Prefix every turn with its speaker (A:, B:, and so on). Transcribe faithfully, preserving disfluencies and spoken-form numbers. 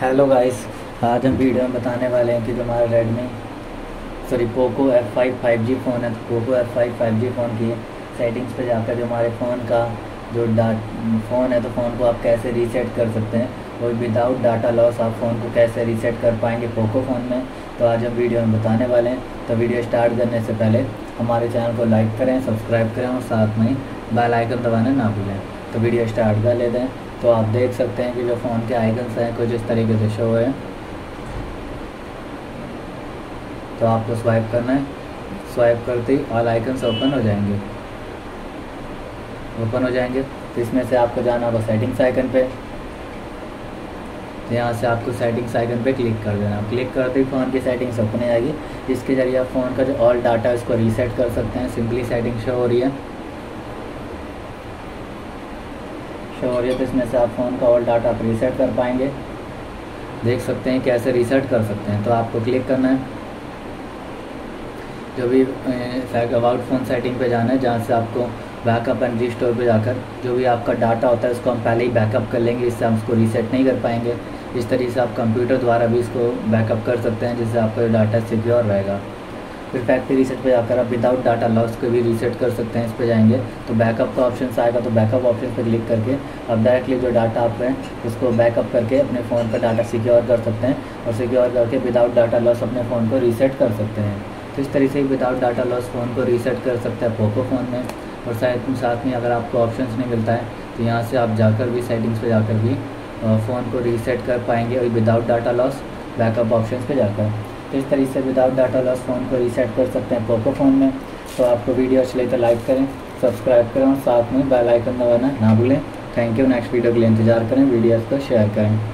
A: Hello guys, आज हम video में बताने वाले हैं कि जो हमारा Redmi sorry Poco F five five G phone है, तो Poco F five five G phone की सेटिंग्स पे जाकर जो हमारे फ़ोन का जो डाट फ़ोन है तो फ़ोन को आप कैसे रीसेट कर सकते हैं और विदाउट डाटा लॉस आप फ़ोन को कैसे रीसेट कर पाएंगे पोको फ़ोन में। तो आज हम वीडियो में बताने वाले हैं। तो वीडियो स्टार्ट करने से पहले हमारे चैनल को लाइक करें, सब्सक्राइब करें और साथ में ही बेल आइकन दबाना ना भूलें। तो वीडियो स्टार्ट कर लेते हैं। तो आप देख सकते हैं कि जो फ़ोन के आइकन्स हैं कुछ इस तरीके से शो है। तो आपको स्वाइप करना है, स्वाइप करते ही ऑल आइकन्स ओपन हो जाएंगे ओपन हो जाएंगे तो इसमें से आपको जाना होगा सेटिंग्स आइकन पे। तो यहाँ से आपको सेटिंग्स आइकन पे क्लिक कर देना। क्लिक करते ही फ़ोन की सेटिंग्स ओपन हो जाएगी, जिसके ज़रिए आप फ़ोन का जो ऑल डाटा है उसको रीसेट कर सकते हैं। सिंपली सेटिंग शो हो रही है शो हो रही है तो इसमें से आप फ़ोन का ऑल डाटा आप रीसेट कर पाएंगे। देख सकते हैं कैसे रीसेट कर सकते हैं। तो आपको क्लिक करना है, जो भी अबाउट फ़ोन सेटिंग पे जाना है, जहाँ से आपको बैकअप एंड रिस्टोर पे जाकर जो भी आपका डाटा होता है उसको हम पहले ही बैकअप कर लेंगे, इससे हम उसको रीसेट नहीं कर पाएंगे। इस तरीके से आप कंप्यूटर द्वारा भी इसको बैकअप कर सकते हैं, जिससे आपका डाटा सिक्योर रहेगा। फिर फैक्ट्री रीसेट पे जाकर आप विदाउट डाटा लॉस को भी रीसेट कर सकते हैं। इस पे जाएंगे तो बैकअप का ऑप्शन आएगा, तो बैकअप ऑप्शन पे क्लिक करके आप डायरेक्टली जो डाटा आप हैं उसको बैकअप करके अपने फ़ोन पर डाटा सिक्योर कर सकते हैं और सिक्योर करके विदाउट डाटा लॉस अपने फ़ोन को रीसेट कर सकते हैं। तो इस तरीके से विदाउट डाटा लॉस फ़ोन को रीसेट कर सकते हैं पोको फ़ोन में। और शायद साथ में अगर आपको ऑप्शंस नहीं मिलता है तो यहाँ से आप जाकर भी सेटिंग्स पे जाकर भी फ़ोन को रीसेट कर पाएंगे और without data loss backup options पे जाकर। तो इस तरीके से विदाउट डाटा लॉस फ़ोन को रीसेट कर सकते हैं पोको फ़ोन में। तो आपको वीडियो अच्छी लगी तो लाइक करें, सब्सक्राइब करें और साथ में बेल आइकन दबाना ना भूलें। Thank you. नेक्स्ट वीडियो के लिए इंतजार करें, वीडियोज़ को शेयर करें।